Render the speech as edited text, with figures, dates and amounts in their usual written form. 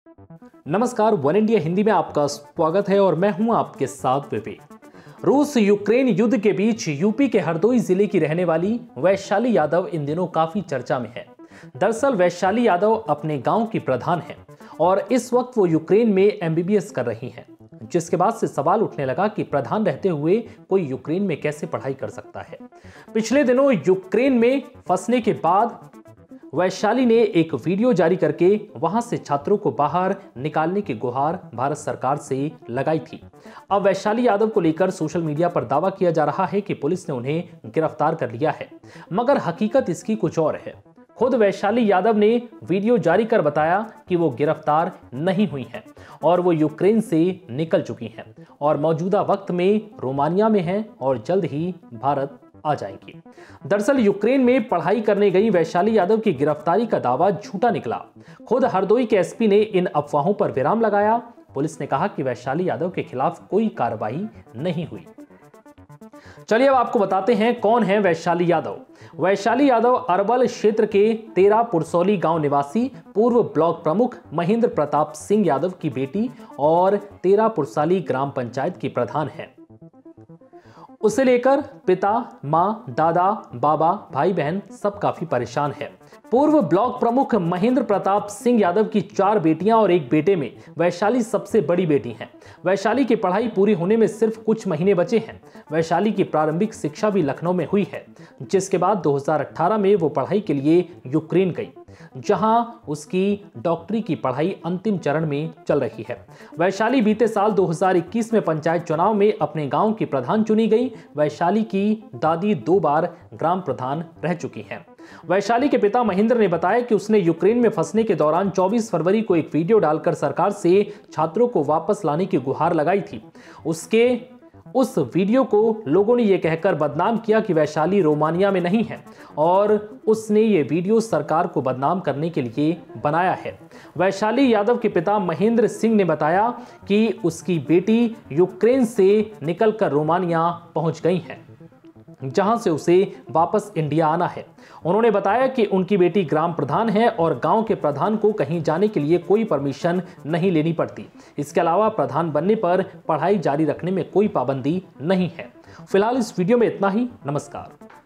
नमस्कार, one India Hindi में आपका स्वागत है और मैं हूं आपके साथ विवेक। रूस यूक्रेन युद्ध के बीच यूपी के हरदोई जिले की रहने वाली वैशाली यादव इन दिनों काफी चर्चा में है। दरअसल वैशाली यादव अपने गांव की प्रधान है और इस वक्त वो यूक्रेन में एमबीबीएस कर रही हैं, जिसके बाद से सवाल उठने लगा कि प्रधान रहते हुए कोई यूक्रेन में कैसे पढ़ाई कर सकता है। पिछले दिनों यूक्रेन में फंसने के बाद वैशाली ने एक वीडियो जारी करके वहां से छात्रों को बाहर निकालने की गुहार भारत सरकार से लगाई थी। अब वैशाली यादव को लेकर सोशल मीडिया पर दावा किया जा रहा है कि पुलिस ने उन्हें गिरफ्तार कर लिया है, मगर हकीकत इसकी कुछ और है। खुद वैशाली यादव ने वीडियो जारी कर बताया कि वो गिरफ्तार नहीं हुई हैं और वो यूक्रेन से निकल चुकी हैं और मौजूदा वक्त में रोमानिया में हैं और जल्द ही भारत आ जाएंगी। दरअसल यूक्रेन में पढ़ाई करने गई वैशाली यादव की गिरफ्तारी का दावा झूठा निकला। खुद हरदोई के एसपी ने इन अफवाहों पर विराम लगाया। पुलिस ने कहा कि वैशाली यादव के खिलाफ कोई कार्रवाई नहीं हुई। चलिए अब आपको बताते हैं कौन है वैशाली यादव। वैशाली यादव अरवल क्षेत्र के तेरा पुरसौली गांव निवासी पूर्व ब्लॉक प्रमुख महेंद्र प्रताप सिंह यादव की बेटी और तेरा पुरसाली ग्राम पंचायत की प्रधान है। उसे लेकर पिता, मां, दादा, बाबा, भाई बहन सब काफी परेशान है। पूर्व ब्लॉक प्रमुख महेंद्र प्रताप सिंह यादव की 4 बेटियां और 1 बेटे में वैशाली सबसे बड़ी बेटी है। वैशाली की पढ़ाई पूरी होने में सिर्फ कुछ महीने बचे हैं। वैशाली की प्रारंभिक शिक्षा भी लखनऊ में हुई है, जिसके बाद 2018 में वो पढ़ाई के लिए यूक्रेन गई, जहां उसकी डॉक्टरी की पढ़ाई अंतिम चरण में चल रही है। वैशाली बीते साल 2021 में पंचायत चुनाव में अपने गांव की प्रधान चुनी गई। वैशाली की दादी 2 बार ग्राम प्रधान रह चुकी हैं। वैशाली के पिता महेंद्र ने बताया कि उसने यूक्रेन में फंसने के दौरान 24 फरवरी को एक वीडियो डालकर सरकार से छात्रों को वापस लाने की गुहार लगाई थी। उस वीडियो को लोगों ने यह कहकर बदनाम किया कि वैशाली रोमानिया में नहीं है और उसने ये वीडियो सरकार को बदनाम करने के लिए बनाया है। वैशाली यादव के पिता महेंद्र सिंह ने बताया कि उसकी बेटी यूक्रेन से निकलकर रोमानिया पहुंच गई है, जहां से उसे वापस इंडिया आना है। उन्होंने बताया कि उनकी बेटी ग्राम प्रधान है और गांव के प्रधान को कहीं जाने के लिए कोई परमिशन नहीं लेनी पड़ती। इसके अलावा प्रधान बनने पर पढ़ाई जारी रखने में कोई पाबंदी नहीं है। फिलहाल इस वीडियो में इतना ही। नमस्कार।